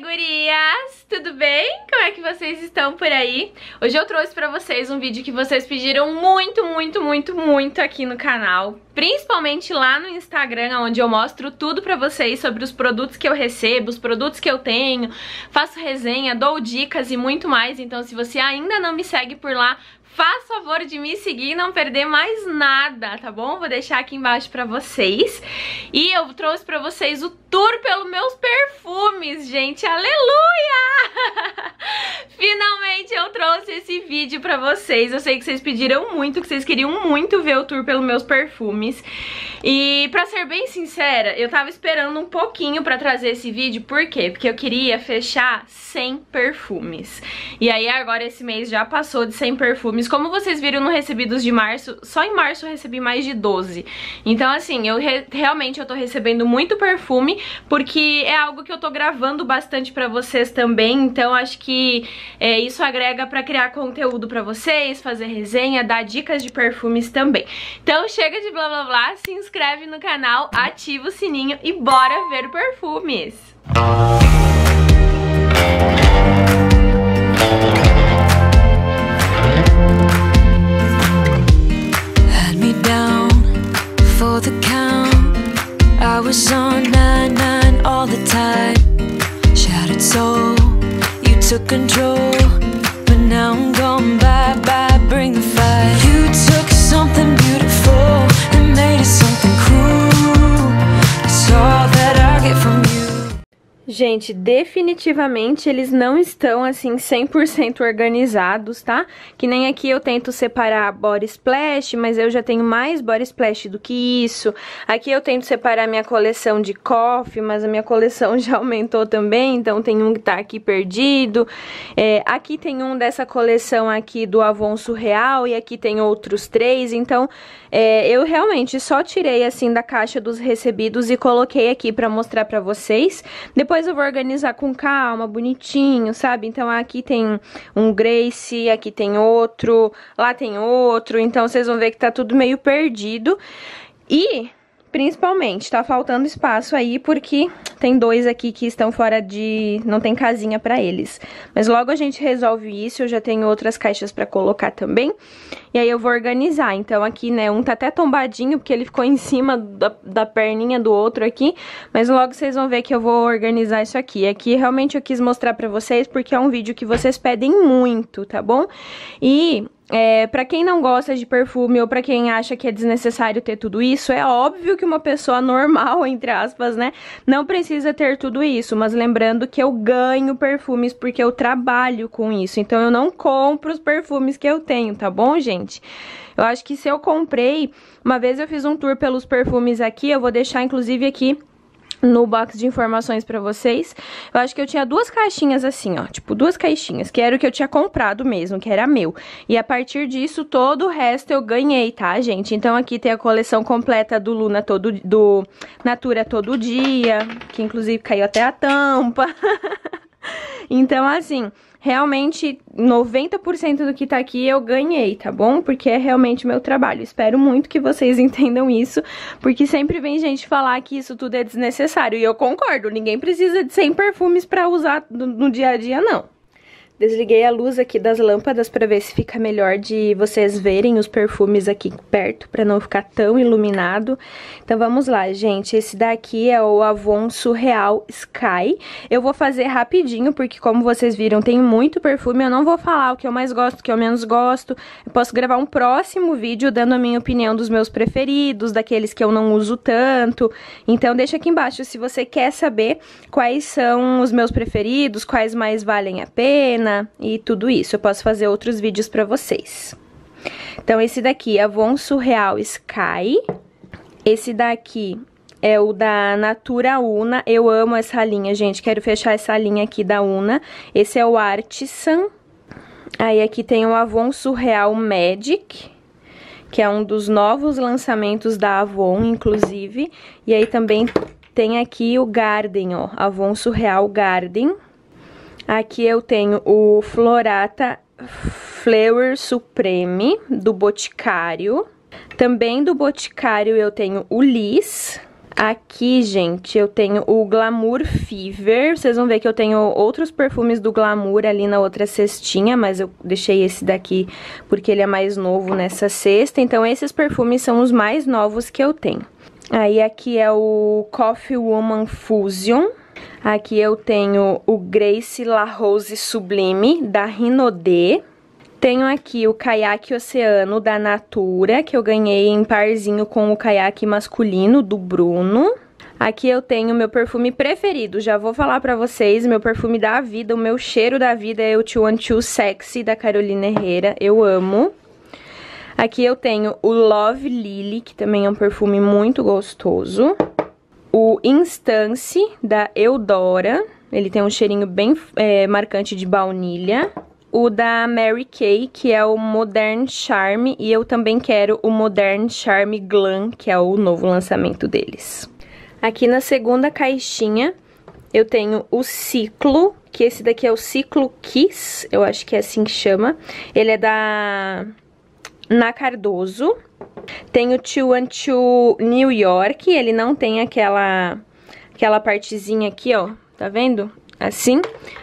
gurias! Tudo bem? Como é que vocês estão por aí? Hoje eu trouxe pra vocês um vídeo que vocês pediram muito aqui no canal. Principalmente lá no Instagram, onde eu mostro tudo pra vocês sobre os produtos que eu recebo, os produtos que eu tenho, faço resenha, dou dicas e muito mais. Então se você ainda não me segue por lá, faz favor de me seguir e não perder mais nada, tá bom? Vou deixar aqui embaixo pra vocês. E eu trouxe pra vocês o tour pelos meus perfumes, gente. Aleluia! Finalmente eu trouxe esse vídeo pra vocês. Eu sei que vocês pediram muito, que vocês queriam muito ver o tour pelos meus perfumes. E pra ser bem sincera, eu tava esperando um pouquinho pra trazer esse vídeo. Por quê? Porque eu queria fechar 100 perfumes. E aí agora esse mês já passou de 100 perfumes. Como vocês viram no Recebidos de março, só em março eu recebi mais de 12. Então assim, realmente eu tô recebendo muito perfume, porque é algo que eu tô gravando bastante pra vocês também. Então acho que isso agrega pra criar conteúdo pra vocês, fazer resenha, dar dicas de perfumes também. Então chega de blá blá blá, se inscreve no canal, ativa o sininho e bora ver perfumes! I was on 9-9 all the time. Shattered soul, you took control. But now I'm gone, bye-bye, bring the fire. You took something beautiful and made it something cruel. It's all that I get from you. Gente, definitivamente eles não estão assim 100% organizados, tá? Que nem aqui eu tento separar body splash, mas eu já tenho mais body splash do que isso. Aqui eu tento separar minha coleção de coffee, mas a minha coleção já aumentou também, então tem um que tá aqui perdido. Aqui tem um dessa coleção aqui do Avon Surreal e aqui tem outros 3, então eu realmente só tirei assim da caixa dos recebidos e coloquei aqui pra mostrar pra vocês. Depois eu vou organizar com calma, bonitinho, sabe? Então aqui tem um Grace, aqui tem outro, lá tem outro. Então vocês vão ver que tá tudo meio perdido. E principalmente tá faltando espaço aí porque tem 2 aqui que estão fora de... não tem casinha pra eles. Mas logo a gente resolve isso, eu já tenho outras caixas pra colocar também. E aí eu vou organizar. Então aqui, né, um tá até tombadinho porque ele ficou em cima da perninha do outro aqui. Mas logo vocês vão ver que eu vou organizar isso aqui. Aqui realmente eu quis mostrar pra vocês porque é um vídeo que vocês pedem muito, tá bom? E... pra quem não gosta de perfume ou pra quem acha que é desnecessário ter tudo isso, é óbvio que uma pessoa normal, entre aspas, né, não precisa ter tudo isso, mas lembrando que eu ganho perfumes porque eu trabalho com isso, então eu não compro os perfumes que eu tenho, tá bom, gente? Eu acho que se eu comprei, uma vez eu fiz um tour pelos perfumes aqui, eu vou deixar inclusive aqui no box de informações pra vocês. Eu acho que eu tinha 2 caixinhas assim, ó, tipo 2 caixinhas, que era o que eu tinha comprado mesmo, que era meu. E a partir disso, todo o resto eu ganhei, tá, gente? Então aqui tem a coleção completa do do Natura Todo Dia, que inclusive caiu até a tampa. Então assim... realmente, 90% do que tá aqui eu ganhei, tá bom? Porque é realmente meu trabalho. Espero muito que vocês entendam isso, porque sempre vem gente falar que isso tudo é desnecessário. E eu concordo, ninguém precisa de 100 perfumes pra usar no dia a dia, não. Desliguei a luz aqui das lâmpadas pra ver se fica melhor de vocês verem os perfumes aqui perto, pra não ficar tão iluminado. Então vamos lá, gente. Esse daqui é o Avon Surreal Sky. Eu vou fazer rapidinho, porque como vocês viram, tem muito perfume. Eu não vou falar o que eu mais gosto, o que eu menos gosto. Eu posso gravar um próximo vídeo dando a minha opinião dos meus preferidos, daqueles que eu não uso tanto. Então deixa aqui embaixo se você quer saber quais são os meus preferidos, quais mais valem a pena e tudo isso. Eu posso fazer outros vídeos pra vocês. Então esse daqui é Avon Surreal Sky. Esse daqui é o da Natura Una. Eu amo essa linha, gente. Quero fechar essa linha aqui da Una. Esse é o Artisan. Aí aqui tem o Avon Surreal Magic, que é um dos novos lançamentos da Avon, inclusive. E aí também tem aqui o Garden, ó. Avon Surreal Garden. Aqui eu tenho o Florata Flower Supreme, do Boticário. Também do Boticário eu tenho o Liss. Aqui, gente, eu tenho o Glamour Fever. Vocês vão ver que eu tenho outros perfumes do Glamour ali na outra cestinha, mas eu deixei esse daqui porque ele é mais novo nessa cesta. Então, esses perfumes são os mais novos que eu tenho. Aí, aqui é o Coffee Woman Fusion. Aqui eu tenho o Grace La Rose Sublime, da Rinode. Tenho aqui o Caiaque Oceano, da Natura, que eu ganhei em parzinho com o caiaque masculino, do Bruno. Aqui eu tenho o meu perfume preferido, já vou falar pra vocês, meu perfume da vida, o meu cheiro da vida é o 212 Sexy, da Carolina Herrera, eu amo. Aqui eu tenho o Love Lily, que também é um perfume muito gostoso. O Instance, da Eudora, ele tem um cheirinho bem marcante de baunilha. O da Mary Kay, que é o Modern Charme, e eu também quero o Modern Charme Glam, que é o novo lançamento deles. Aqui na segunda caixinha, eu tenho o Ciclo, que esse daqui é o Ciclo Kiss, eu acho que é assim que chama. Ele é da Na Cardoso. Tem o 212 New York, ele não tem aquela partezinha aqui, ó, tá vendo? Assim,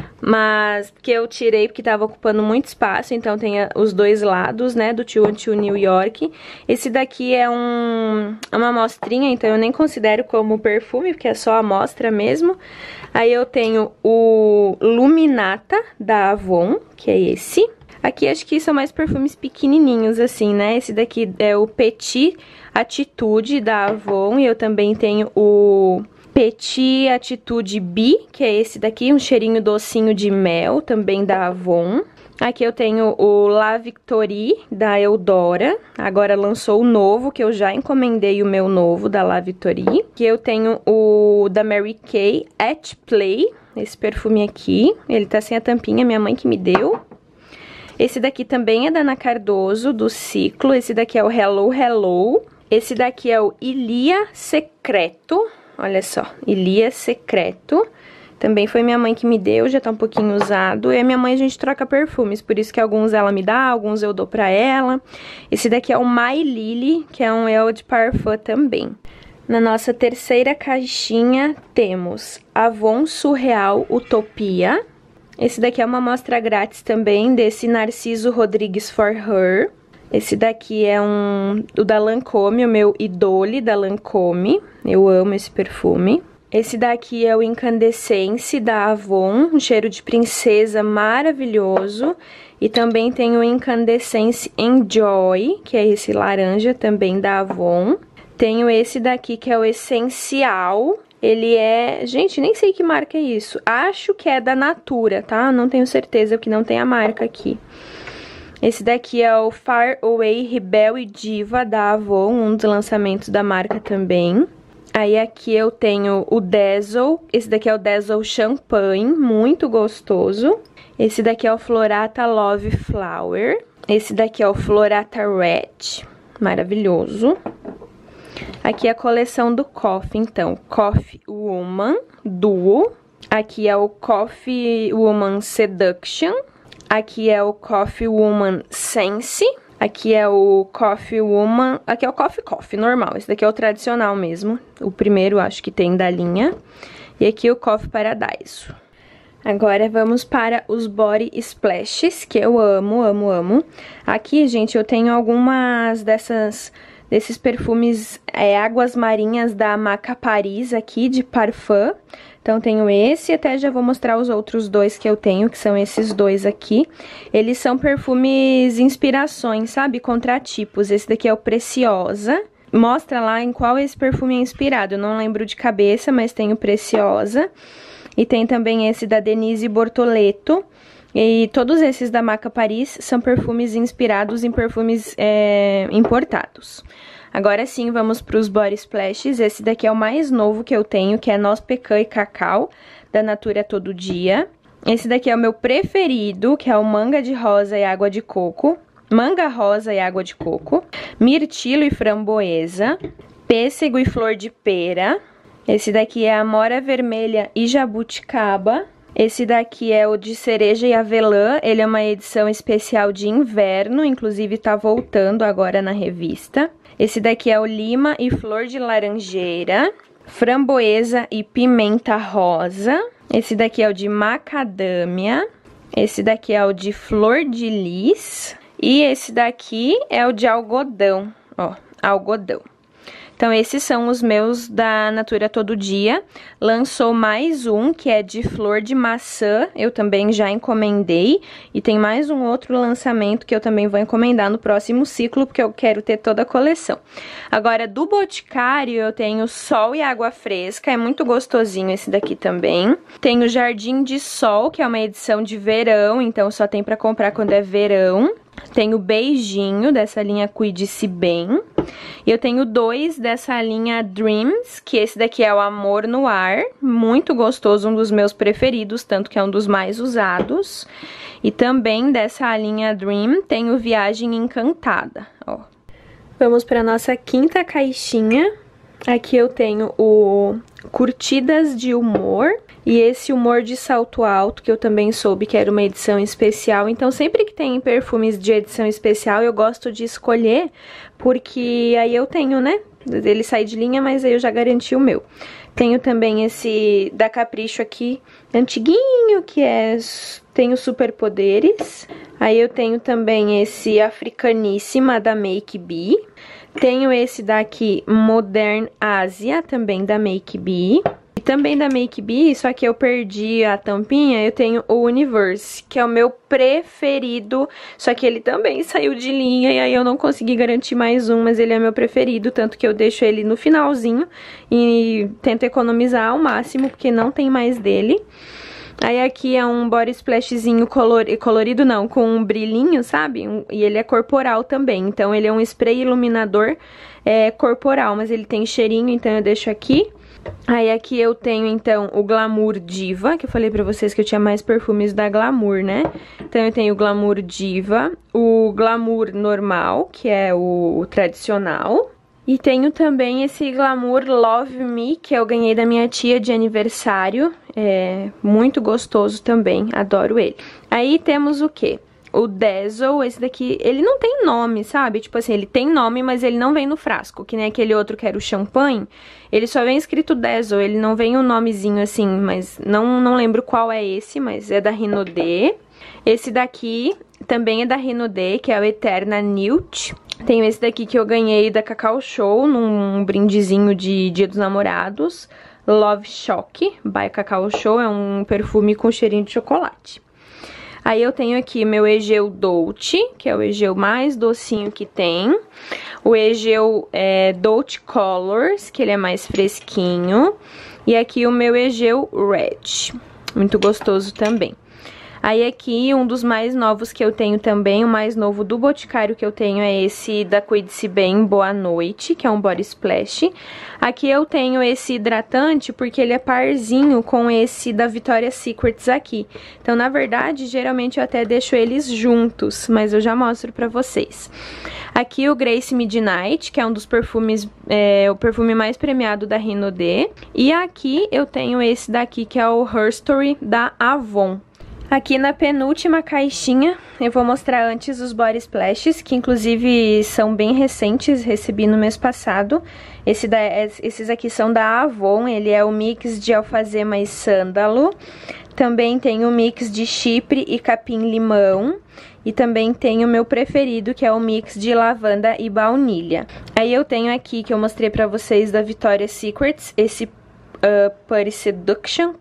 mas que eu tirei porque tava ocupando muito espaço, então tem os dois lados, né, do 212 New York. Esse daqui é uma amostrinha, então eu nem considero como perfume, porque é só amostra mesmo. Aí eu tenho o Luminata, da Avon, que é esse. Aqui acho que são mais perfumes pequenininhos, assim, né? Esse daqui é o Petit Attitude, da Avon, e eu também tenho o Petit Attitude B, que é esse daqui, um cheirinho docinho de mel, também da Avon. Aqui eu tenho o La Victorie, da Eudora, agora lançou o novo, que eu já encomendei o meu novo, da La Victorie. Aqui eu tenho o da Mary Kay, At Play, esse perfume aqui, ele tá sem a tampinha, minha mãe que me deu. Esse daqui também é da Ana Cardoso, do Ciclo, esse daqui é o Hello Hello. Esse daqui é o Ilia Secreto, olha só, Ilia Secreto. Também foi minha mãe que me deu, já tá um pouquinho usado. E a minha mãe a gente troca perfumes, por isso que alguns ela me dá, alguns eu dou pra ela. Esse daqui é o My Lily, que é um Eau de Parfum também. Na nossa terceira caixinha temos Avon Surreal Utopia. Esse daqui é uma amostra grátis também, desse Narciso Rodrigues For Her. Esse daqui é o da Lancôme, o meu Idole da Lancôme. Eu amo esse perfume. Esse daqui é o Incandescence, da Avon, um cheiro de princesa maravilhoso. E também tem o Incandescence Enjoy, que é esse laranja também da Avon. Tenho esse daqui que é o Essencial. Ele é... Gente, nem sei que marca é isso. Acho que é da Natura, tá? Não tenho certeza, porque não tem a marca aqui. Esse daqui é o Far Away Rebel e Diva, da Avon, um dos lançamentos da marca também. Aí aqui eu tenho o Dazzle. Esse daqui é o Dazzle Champagne, muito gostoso. Esse daqui é o Florata Love Flower. Esse daqui é o Florata Red, maravilhoso. Aqui é a coleção do Coffee, então, Coffee Woman Duo. Aqui é o Coffee Woman Seduction. Aqui é o Coffee Woman Sense. Aqui é o Coffee Woman... Aqui é o Coffee normal. Esse daqui é o tradicional mesmo. O primeiro, acho que tem da linha. E aqui o Coffee Paradise. Agora vamos para os Body Splashes, que eu amo, amo, amo. Aqui, gente, eu tenho algumas desses perfumes águas marinhas da Maca Paris aqui, de parfum. Então, tenho esse, até já vou mostrar os outros dois que eu tenho, que são esses dois aqui. Eles são perfumes inspirações, sabe? Contratipos. Esse daqui é o Preciosa. Mostra lá em qual esse perfume é inspirado. Eu não lembro de cabeça, mas tem o Preciosa. E tem também esse da Denise Bortoleto. E todos esses da Maca Paris são perfumes inspirados em perfumes importados. Agora sim, vamos para os Body Splashes. Esse daqui é o mais novo que eu tenho, que é Noz Pecan e Cacau, da Natura Todo Dia. Esse daqui é o meu preferido, que é o Manga de Rosa e Água de Coco. Manga Rosa e Água de Coco. Mirtilo e Framboesa. Pêssego e Flor de Pera. Esse daqui é Amora Vermelha e Jabuticaba. Esse daqui é o de Cereja e Avelã, ele é uma edição especial de inverno, inclusive tá voltando agora na revista. Esse daqui é o Lima e Flor de Laranjeira. framboesa e pimenta rosa. Esse daqui é o de macadâmia. Esse daqui é o de flor de lis. E esse daqui é o de algodão, ó, algodão. Então, esses são os meus da Natura Todo Dia. Lançou mais um, que é de flor de maçã, eu também já encomendei. E tem mais um outro lançamento que eu também vou encomendar no próximo ciclo, porque eu quero ter toda a coleção. Agora, do Boticário, eu tenho Sol e Água Fresca, é muito gostosinho esse daqui também. Tenho Jardim de Sol, que é uma edição de verão, então só tem pra comprar quando é verão. Tenho Beijinho, dessa linha Cuide-se Bem. E eu tenho 2 dessa linha Dreams, que esse daqui é o Amor no Ar. Muito gostoso, um dos meus preferidos, tanto que é um dos mais usados. E também dessa linha Dream, tenho Viagem Encantada, ó. Vamos para nossa quinta caixinha. Aqui eu tenho o Curtidas de Humor. E esse Humor de Salto Alto, que eu também soube que era uma edição especial. Então, sempre que tem perfumes de edição especial, eu gosto de escolher, porque aí eu tenho, né? Ele sai de linha, mas aí eu já garanti o meu. Tenho também esse da Capricho aqui, antiguinho, que é... Tenho Superpoderes. Aí eu tenho também esse Africaníssima, da Make Be. Tenho esse daqui, Modern Ásia, também da Make Be. E também da Make Be, só que eu perdi a tampinha, eu tenho o Universe, que é o meu preferido, só que ele também saiu de linha e aí eu não consegui garantir mais um, mas ele é meu preferido, tanto que eu deixo ele no finalzinho e tento economizar ao máximo, porque não tem mais dele. Aí aqui é um body splashzinho colorido não, com um brilhinho, sabe? E ele é corporal também, então ele é um spray iluminador corporal, mas ele tem cheirinho, então eu deixo aqui. Aí aqui eu tenho, então, o Glamour Diva, que eu falei pra vocês que eu tinha mais perfumes da Glamour, né? Então eu tenho o Glamour Diva, o Glamour Normal, que é o tradicional. E tenho também esse Glamour Love Me, que eu ganhei da minha tia de aniversário. É muito gostoso também, adoro ele. Aí temos o quê? O Dazzle, esse daqui, ele não tem nome, sabe? Tipo assim, ele tem nome, mas ele não vem no frasco, que nem aquele outro que era o champanhe. Ele só vem escrito Dazzle, ele não vem um nomezinho assim, mas não lembro qual é esse, mas é da Renaudet. Esse daqui também é da Renaudet, que é o Eterna Nude. Tenho esse daqui que eu ganhei da Cacau Show, num brindezinho de Dia dos Namorados. Love Shock, by Cacau Show, é um perfume com cheirinho de chocolate. Aí eu tenho aqui meu Egeu Dolce, que é o Egeu mais docinho que tem. O Egeu Dolce Colors, que ele é mais fresquinho. E aqui o meu Egeu Red, muito gostoso também. Aí aqui, um dos mais novos que eu tenho também, o mais novo do Boticário que eu tenho é esse da Cuide-se Bem, Boa Noite, que é um body splash. Aqui eu tenho esse hidratante porque ele é parzinho com esse da Victoria's Secrets aqui. Então, na verdade, geralmente eu até deixo eles juntos, mas eu já mostro pra vocês. Aqui o Grace Midnight, que é um dos perfumes, o perfume mais premiado da Renaudet. E aqui eu tenho esse daqui, que é o Her Story da Avon. Aqui na penúltima caixinha, eu vou mostrar antes os body splashes, que inclusive são bem recentes, recebi no mês passado. Esses aqui são da Avon, ele é o mix de alfazema e sândalo. Também tem o mix de chipre e capim-limão. E também tem o meu preferido, que é o mix de lavanda e baunilha. Aí eu tenho aqui, que eu mostrei pra vocês, da Victoria's Secrets, esse Pure Seduction.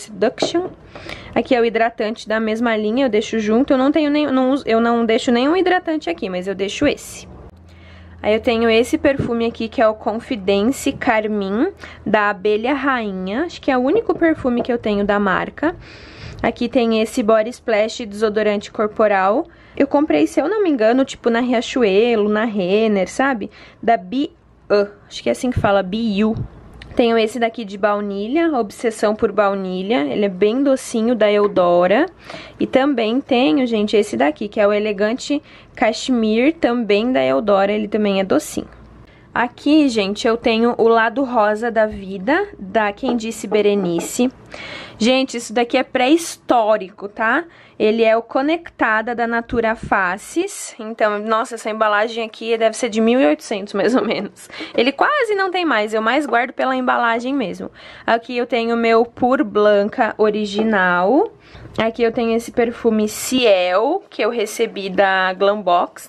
Aqui é o hidratante da mesma linha, eu deixo junto. Eu não deixo nenhum hidratante aqui, mas eu deixo esse. Aí eu tenho esse perfume aqui, que é o Confidence Carmim, da Abelha Rainha. Acho que é o único perfume que eu tenho da marca. Aqui tem esse Body Splash desodorante corporal. Eu comprei, se eu não me engano, tipo na Riachuelo, na Renner, sabe? Da acho que é assim que fala, BU. Tenho esse daqui de baunilha, Obsessão por Baunilha, ele é bem docinho, da Eudora. E também tenho, gente, esse daqui, que é o Elegante Cashmere, também da Eudora, ele também é docinho. Aqui, gente, eu tenho o lado rosa da vida, da Quem Disse Berenice. Gente, isso daqui é pré-histórico, tá? Ele é o Conectada da Natura Faces. Então, nossa, essa embalagem aqui deve ser de 1800, mais ou menos. Ele quase não tem mais, eu mais guardo pela embalagem mesmo. Aqui eu tenho o meu Pur Blanca original. Aqui eu tenho esse perfume Ciel, que eu recebi da Glambox,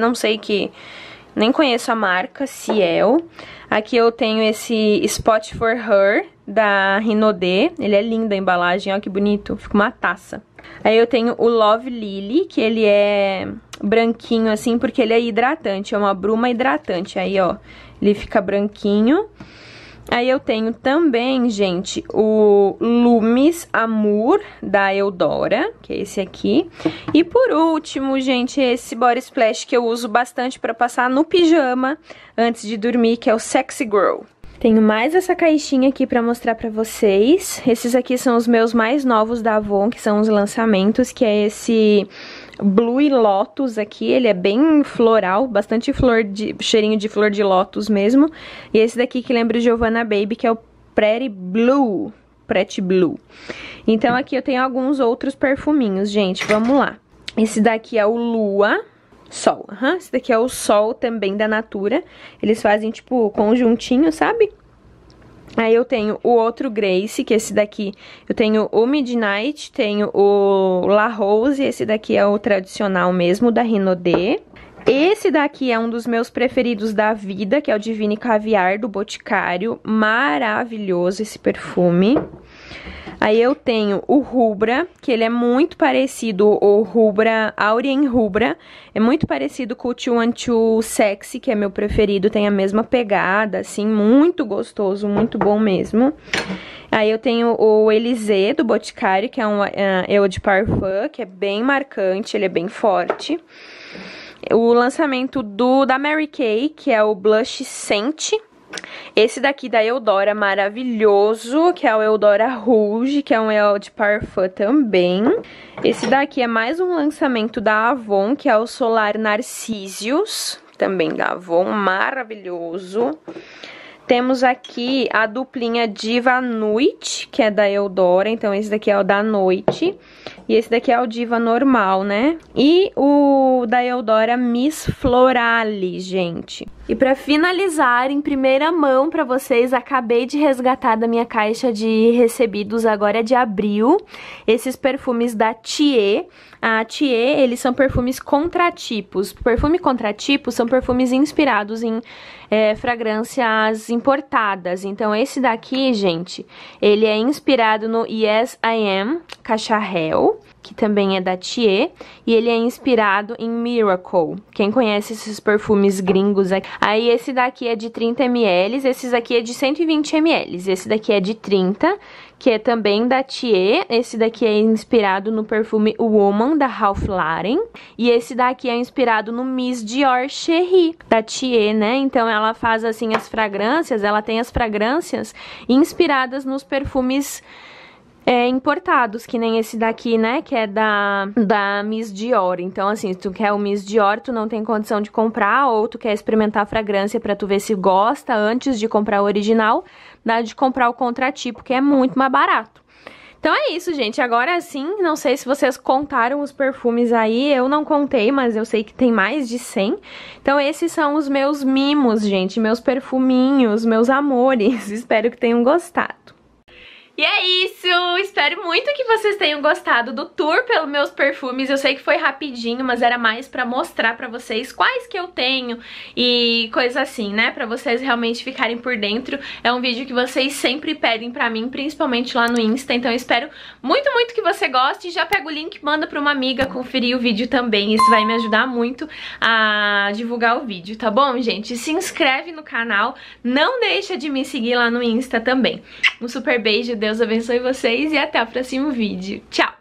nem conheço a marca, Ciel. Aqui eu tenho esse Spot for Her, da Rinode. Ele é lindo a embalagem, ó que bonito, fica uma taça. Aí eu tenho o Love Lily, que ele é branquinho assim, porque ele é hidratante, é uma bruma hidratante. Aí, ó, ele fica branquinho. Aí eu tenho também, gente, o Lumis Amour, da Eudora, que é esse aqui. E por último, gente, esse Body Splash que eu uso bastante pra passar no pijama antes de dormir, que é o Sexy Girl. Tenho mais essa caixinha aqui pra mostrar pra vocês. Esses aqui são os meus mais novos da Avon, que são os lançamentos, que é esse Blue Lotus aqui. Ele é bem floral, bastante cheirinho de flor de lótus mesmo. E esse daqui que lembra o Giovanna Baby, que é o Pretty Blue. Então aqui eu tenho alguns outros perfuminhos, gente, vamos lá. Esse daqui é o Lua Sol, esse daqui é o Sol também da Natura. Eles fazem tipo conjuntinho, sabe? Aí eu tenho o outro Grace, que esse daqui eu tenho o Midnight, tenho o La Rose, esse daqui é o tradicional mesmo, da Rinode. Esse daqui é um dos meus preferidos da vida, que é o Divine Caviar, do Boticário. Maravilhoso esse perfume. Aí eu tenho o Rubra, que ele é muito parecido, o Rubra, Aurien Rubra, é muito parecido com o 212 Sexy, que é meu preferido, tem a mesma pegada, assim, muito gostoso, muito bom mesmo. Aí eu tenho o Élysée, do Boticário, que é um Eau de Parfum, que é bem marcante, ele é bem forte. O lançamento da Mary Kay, que é o Blush Scent. Esse daqui da Eudora, maravilhoso, que é o Eudora Rouge, que é um Eau de Parfum também. Esse daqui é mais um lançamento da Avon, que é o Solar Narcisius, também da Avon, maravilhoso. Temos aqui a duplinha Diva Nuit, que é da Eudora, então esse daqui é o da noite. E esse daqui é o Diva normal, né? E o da Eudora Miss Florale, gente. E pra finalizar, em primeira mão pra vocês, acabei de resgatar da minha caixa de recebidos, agora é de abril, esses perfumes da Thier. A Thier, eles são perfumes contratipos. Perfume contratipo são perfumes inspirados em fragrâncias importadas. Então esse daqui, gente, ele é inspirado no Yes I Am Cacharel, que também é da Thier, e ele é inspirado em Miracle. Quem conhece esses perfumes gringos aqui? Aí esse daqui é de 30 ml, esses aqui é de 120 ml, esse daqui é de 30, que é também da Thier. Esse daqui é inspirado no perfume Woman, da Ralph Lauren, e esse daqui é inspirado no Miss Dior Cherie, da Thier, né? Então ela faz assim as fragrâncias, ela tem as fragrâncias inspiradas nos perfumes importados, que nem esse daqui, né, que é da Miss Dior. Então, assim, se tu quer o Miss Dior, tu não tem condição de comprar, ou tu quer experimentar a fragrância pra tu ver se gosta antes de comprar o original, dá de comprar o contratipo, que é muito mais barato. Então é isso, gente. Agora sim, não sei se vocês contaram os perfumes aí, eu não contei, mas eu sei que tem mais de 100. Então esses são os meus mimos, gente, meus perfuminhos, meus amores. Espero que tenham gostado. E é isso, espero muito que vocês tenham gostado do tour pelos meus perfumes. Eu sei que foi rapidinho, mas era mais pra mostrar pra vocês quais que eu tenho e coisa assim, né? Pra vocês realmente ficarem por dentro. É um vídeo que vocês sempre pedem pra mim, principalmente lá no Insta. Então eu espero muito, muito que você goste. Já pega o link, manda pra uma amiga conferir o vídeo também. Isso vai me ajudar muito a divulgar o vídeo, tá bom, gente? Se inscreve no canal, não deixa de me seguir lá no Insta também. Um super beijo, Deus abençoe vocês e até o próximo vídeo. Tchau!